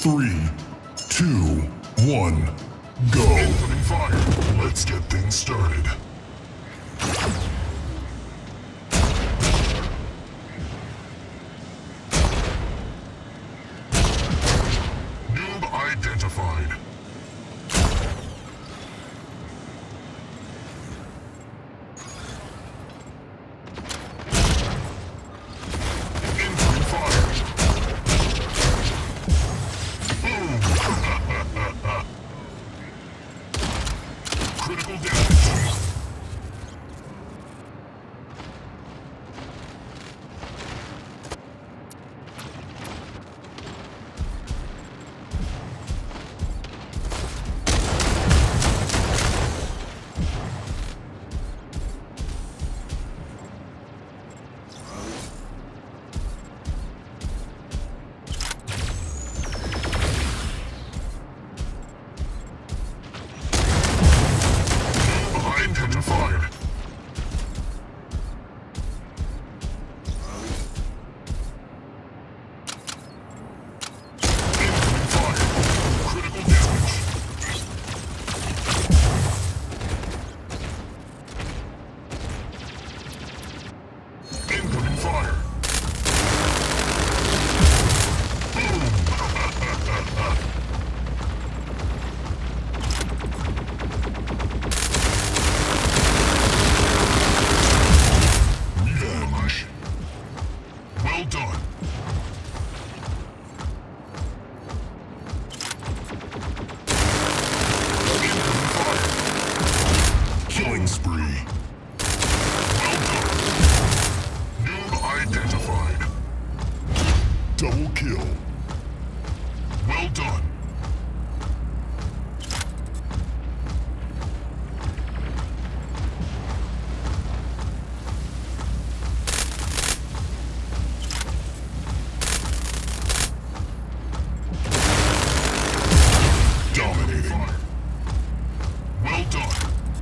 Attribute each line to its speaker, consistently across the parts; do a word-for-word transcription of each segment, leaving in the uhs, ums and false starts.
Speaker 1: Three, two, one, go. Incoming fire. Let's get things started. Noob identified. Incoming fire. Critical damage. Fire. Incoming fire. Critical damage. Incoming fire. Well done. Incoming fire. Killing spree. Well done. Noob identified. Double kill. Well done. Dominating. Well done.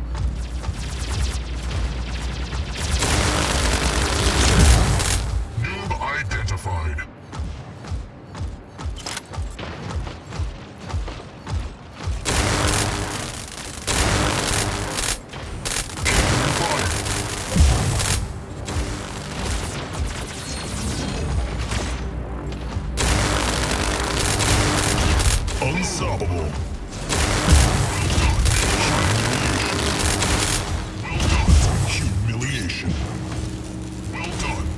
Speaker 1: Noob identified. Incoming fire. Unstoppable. Well done. Humiliation. Well done.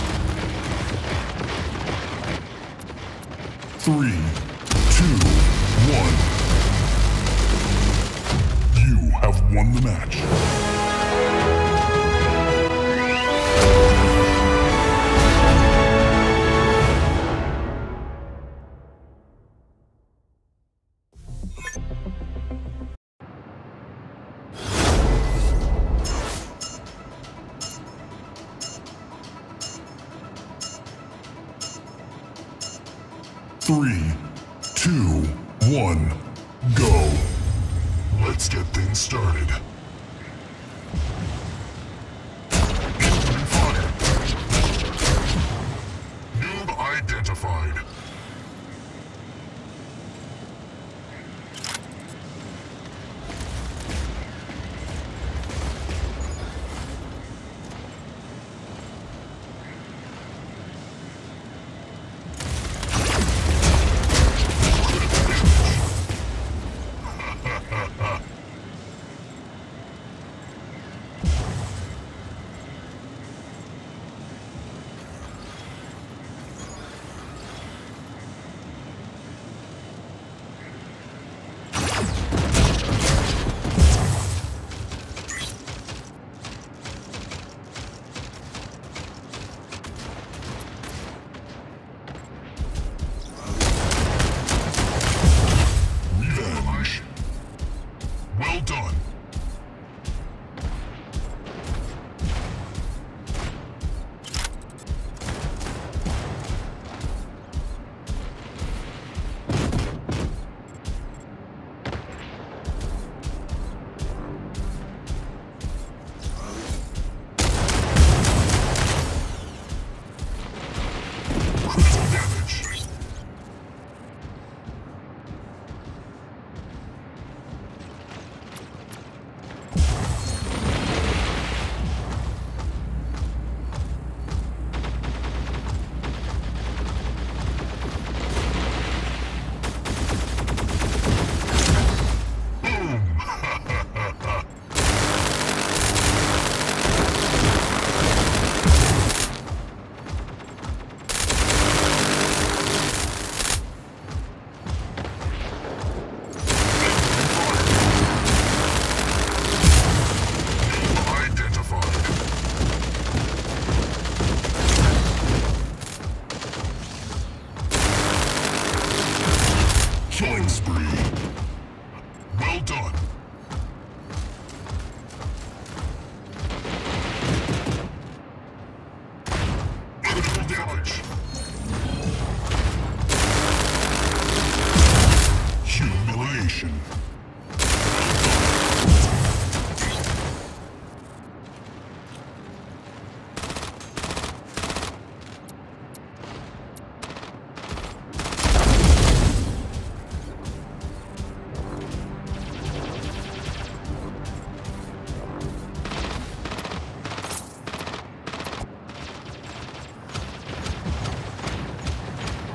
Speaker 1: Three, two, one. You have won the match. Three, two, one, go. Let's get things started. Incoming fire. Noob identified.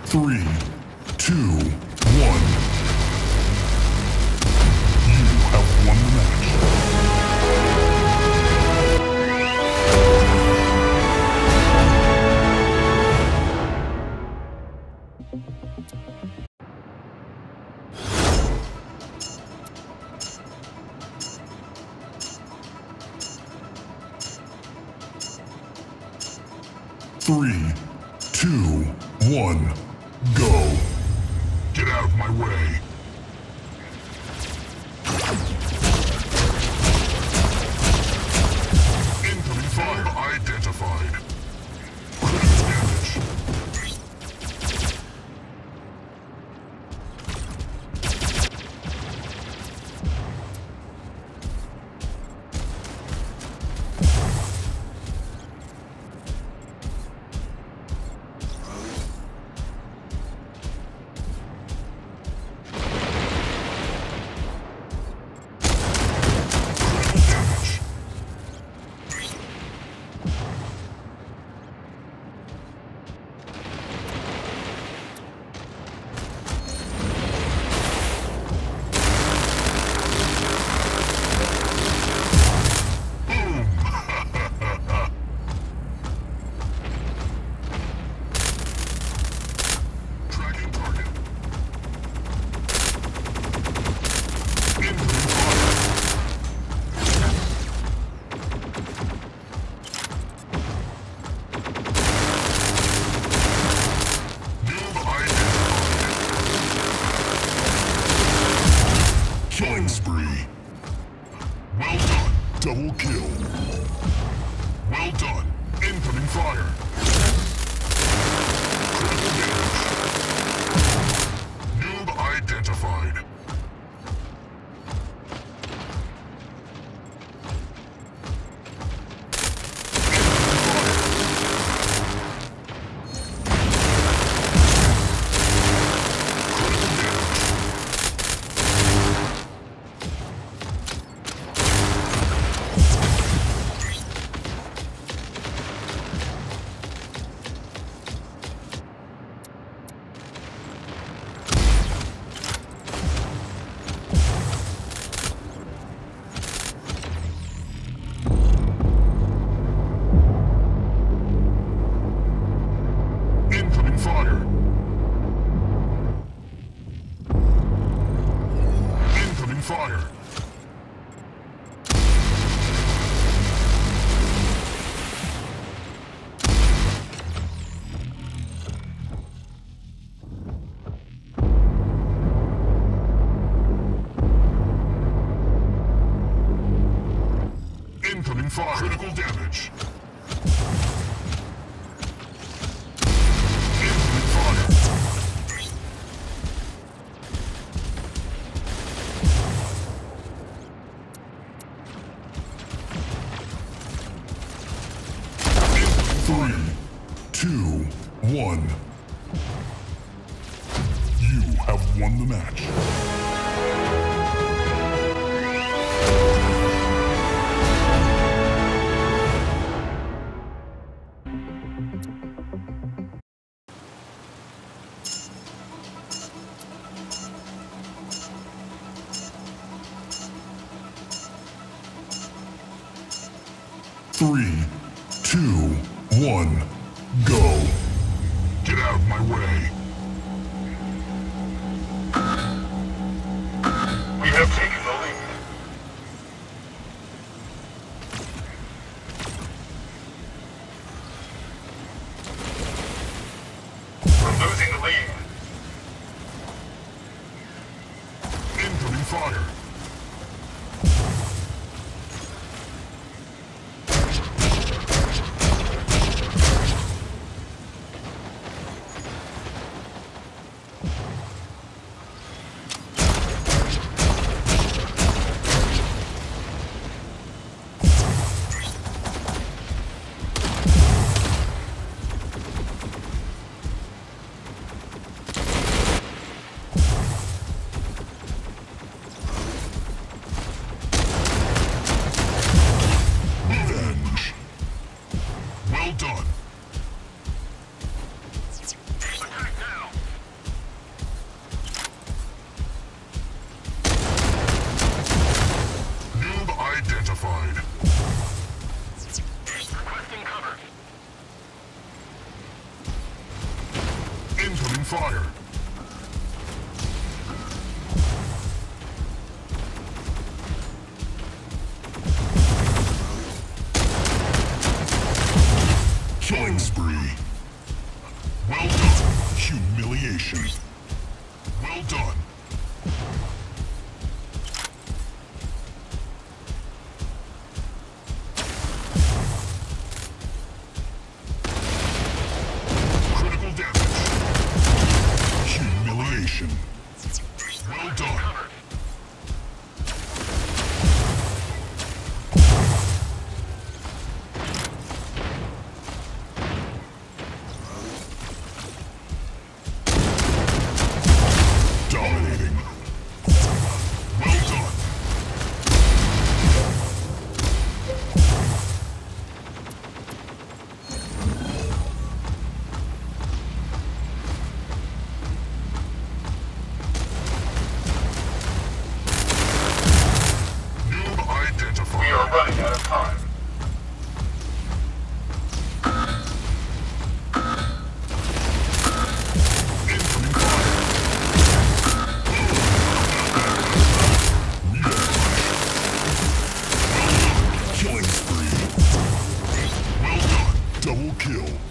Speaker 1: Three, two, one. You have won the match. Three, two, one, go. Get out of my way. Incoming fire identified. Critical damage. Killing spree. Well done. Double kill. Well done. Incoming fire. Critical damage. Noob identified. Fire. Incoming fire. Critical damage. Incoming fire. Three, two, one. You have won the match. Three, two, one, go. Get out of my way.
Speaker 2: We have taken the lead. We're losing the lead.
Speaker 1: Incoming fire. fire. Killing spree. Well done. Humiliation. Well done. Critical damage. Humiliation. Well done. Dominating. Well done. Noob identified.
Speaker 2: We are running out of time.
Speaker 1: Incoming fire. Real fire. Well done. Killing spree. Well done. Double kill.